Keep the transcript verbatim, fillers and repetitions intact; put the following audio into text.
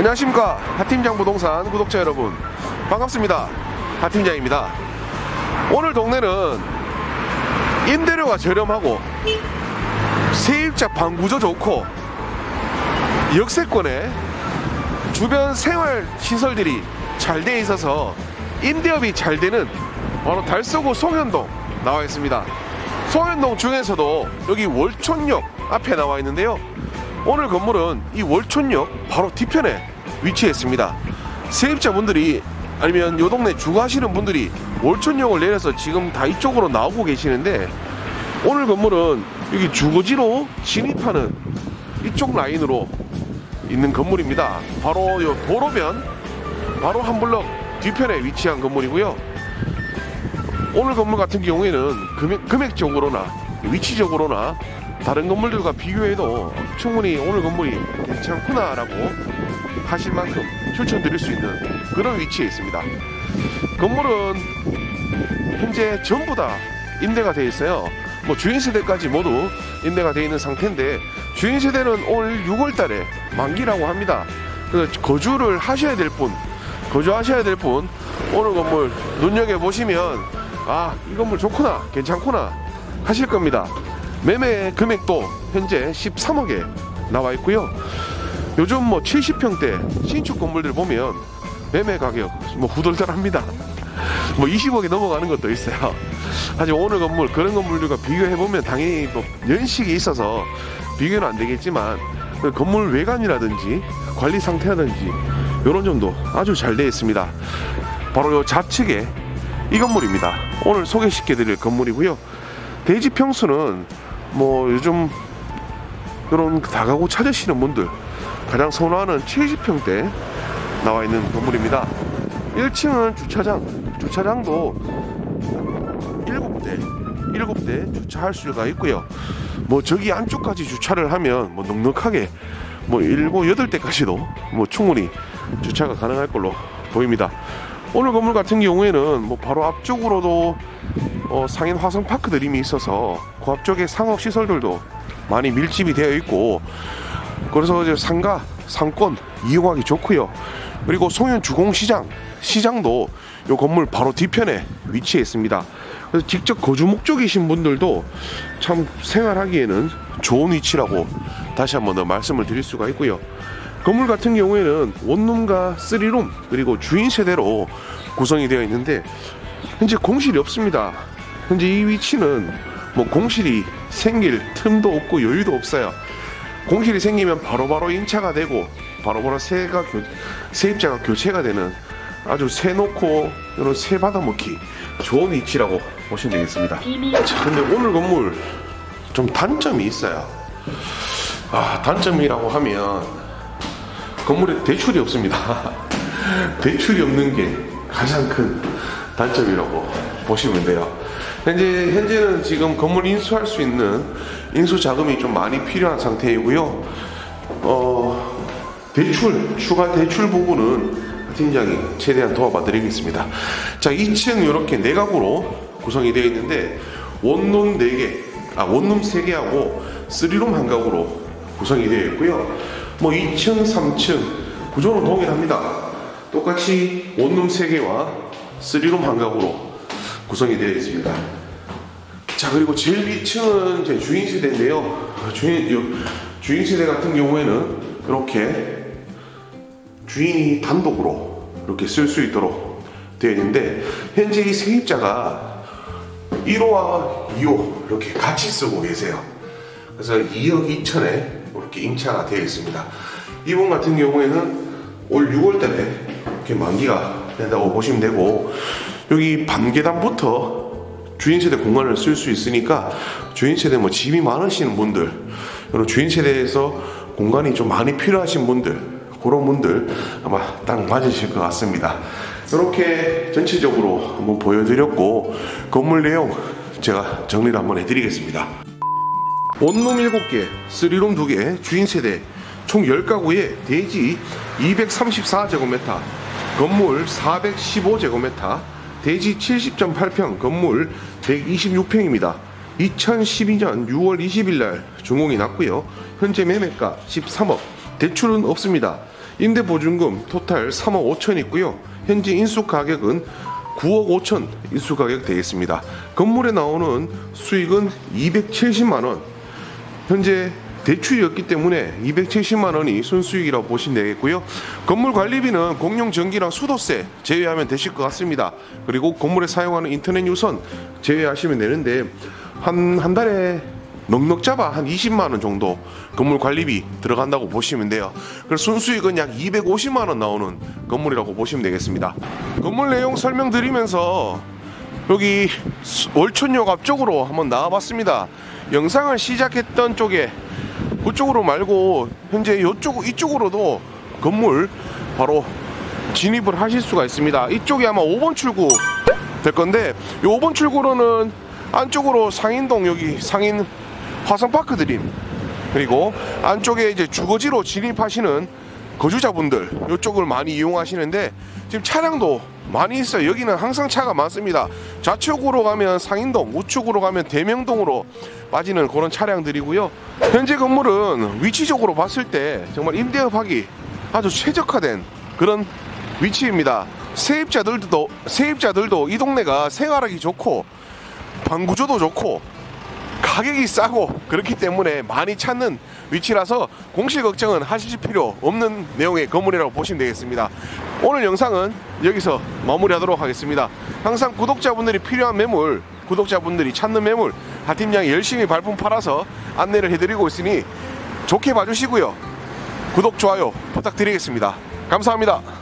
안녕하십니까. 하팀장 부동산 구독자 여러분, 반갑습니다. 하팀장입니다. 오늘 동네는 임대료가 저렴하고 세입자 방구조 좋고 역세권에 주변 생활시설들이 잘 돼 있어서 임대업이 잘 되는 바로 달서구 송현동 나와 있습니다. 송현동 중에서도 여기 월촌역 앞에 나와 있는데요, 오늘 건물은 이 월촌역 바로 뒤편에 위치해 있습니다. 세입자분들이 아니면 요 동네 주거하시는 분들이 월촌역을 내려서 지금 다 이쪽으로 나오고 계시는데, 오늘 건물은 여기 주거지로 진입하는 이쪽 라인으로 있는 건물입니다. 바로 요 도로변 바로 한 블럭 뒤편에 위치한 건물이고요. 오늘 건물 같은 경우에는 금액, 금액적으로나 위치적으로나 다른 건물들과 비교해도 충분히 오늘 건물이 괜찮구나 라고 하실 만큼 추천드릴 수 있는 그런 위치에 있습니다. 건물은 현재 전부 다 임대가 되어 있어요. 뭐 주인 세대까지 모두 임대가 되어 있는 상태인데, 주인 세대는 올 유월 달에 만기라고 합니다. 그래서 거주를 하셔야 될 분, 거주하셔야 될 분, 오늘 건물 눈여겨보시면 아, 이 건물 좋구나, 괜찮구나 하실 겁니다. 매매 금액도 현재 십삼억에 나와 있고요. 요즘 뭐 칠십 평대 신축 건물들 보면 매매 가격 뭐 후덜덜합니다. 뭐 이십억에 넘어가는 것도 있어요. 하지만 오늘 건물 그런 건물들과 비교해보면 당연히 또 연식이 있어서 비교는 안 되겠지만 그 건물 외관이라든지 관리 상태라든지 이런 점도 아주 잘 되어 있습니다. 바로 요 좌측에 이 건물입니다. 오늘 소개시켜드릴 건물이고요. 대지 평수는 뭐 요즘 이런 다가구 찾으시는 분들 가장 선호하는 칠십 평대 나와 있는 건물입니다. 일 층은 주차장, 주차장도 일곱 대, 일곱 대 주차할 수가 있고요. 뭐 저기 안쪽까지 주차를 하면 뭐 넉넉하게 뭐 일곱, 여덟 대까지도 뭐 충분히 주차가 가능할 걸로 보입니다. 오늘 건물 같은 경우에는 뭐 바로 앞쪽으로도 어, 상인 화성파크들이 이미 있어서 그 앞쪽에 상업시설들도 많이 밀집이 되어 있고, 그래서 이제 상가, 상권 이용하기 좋고요. 그리고 송현 주공시장, 시장도 이 건물 바로 뒤편에 위치해 있습니다. 그래서 직접 거주 목적이신 분들도 참 생활하기에는 좋은 위치라고 다시 한 번 더 말씀을 드릴 수가 있고요. 건물 같은 경우에는 원룸과 쓰리룸 그리고 주인 세대로 구성이 되어 있는데 현재 공실이 없습니다. 현재 이 위치는 뭐 공실이 생길 틈도 없고 여유도 없어요. 공실이 생기면 바로바로 임차가 되고 바로바로 세가 교, 세입자가 교체가 되는 아주 세놓고 이런 세 받아먹기 좋은 위치라고 보시면 되겠습니다. 자, 근데 오늘 건물 좀 단점이 있어요. 아, 단점이라고 하면 건물에 대출이 없습니다. 대출이 없는 게 가장 큰 단점이라고 보시면 돼요. 현재, 현재는 지금 건물 인수할 수 있는 인수 자금이 좀 많이 필요한 상태이고요. 어, 대출, 추가 대출 부분은 팀장이 최대한 도와봐 드리겠습니다. 자, 이 층 이렇게 네 가구로 구성이 되어 있는데 원룸 네 개, 아, 원룸 세 개하고 쓰리룸 한 가구로 구성이 되어 있고요. 뭐 이 층, 삼 층 구조는 동일합니다. 똑같이 원룸 세 개와 쓰리룸 한 가구로 구성이 되어 있습니다. 자, 그리고 제일 위층은 제 주인 세대인데요. 주인, 주인 세대 같은 경우에는 이렇게 주인이 단독으로 이렇게 쓸 수 있도록 되어 있는데, 현재 이 세입자가 일 호와 이 호 이렇게 같이 쓰고 계세요. 그래서 이억 이천에 이렇게 임차가 되어 있습니다. 이분 같은 경우에는 올 유월 달에 이렇게 만기가 된다고 보시면 되고, 여기 반계단부터 주인세대 공간을 쓸 수 있으니까 주인세대 뭐 집이 많으신 분들, 이런 주인세대에서 공간이 좀 많이 필요하신 분들, 그런 분들 아마 딱 맞으실 것 같습니다. 이렇게 전체적으로 한번 보여드렸고, 건물 내용 제가 정리를 한번 해드리겠습니다. 원룸 일곱 개, 쓰리룸 두 개, 주인세대 총 십 가구에 대지 이백삼십사 제곱미터, 건물 사백십오 제곱미터, 대지 칠십 점 팔 평, 건물 백이십육 평입니다. 이천십이 년 유월 이십일 날 준공이 났고요. 현재 매매가 십삼억, 대출은 없습니다. 임대보증금 토탈 삼억 오천 있고요. 현재 인수 가격은 구억 오천 인수 가격 되겠습니다. 건물에 나오는 수익은 이백칠십만 원. 현재 대출이었기 때문에 이백칠십만 원이 순수익이라고 보시면 되겠고요. 건물 관리비는 공용 전기랑 수도세 제외하면 되실 것 같습니다. 그리고 건물에 사용하는 인터넷 유선 제외하시면 되는데 한, 한 달에 넉넉 잡아 한 이십만 원 정도 건물 관리비 들어간다고 보시면 돼요. 그래서 순수익은 약 이백오십만 원 나오는 건물이라고 보시면 되겠습니다. 건물 내용 설명드리면서 여기 월촌역 앞쪽으로 한번 나와봤습니다. 영상을 시작했던 쪽에 그쪽으로 말고 현재 이쪽, 이쪽으로도 건물 바로 진입을 하실 수가 있습니다. 이쪽이 아마 오 번 출구 될 건데 이 오 번 출구로는 안쪽으로 상인동, 여기 상인 화성파크 드림, 그리고 안쪽에 이제 주거지로 진입하시는 거주자분들 이쪽을 많이 이용하시는데 지금 차량도 많이 있어요. 여기는 항상 차가 많습니다. 좌측으로 가면 상인동, 우측으로 가면 대명동으로 빠지는 그런 차량들이고요. 현재 건물은 위치적으로 봤을 때 정말 임대업하기 아주 최적화된 그런 위치입니다. 세입자들도 세입자들도 이 동네가 생활하기 좋고 방구조도 좋고 가격이 싸고 그렇기 때문에 많이 찾는 위치라서 공실 걱정은 하실 필요 없는 내용의 건물이라고 보시면 되겠습니다. 오늘 영상은 여기서 마무리하도록 하겠습니다. 항상 구독자분들이 필요한 매물, 구독자분들이 찾는 매물 하팀장이 열심히 발품 팔아서 안내를 해드리고 있으니 좋게 봐주시고요. 구독, 좋아요 부탁드리겠습니다. 감사합니다.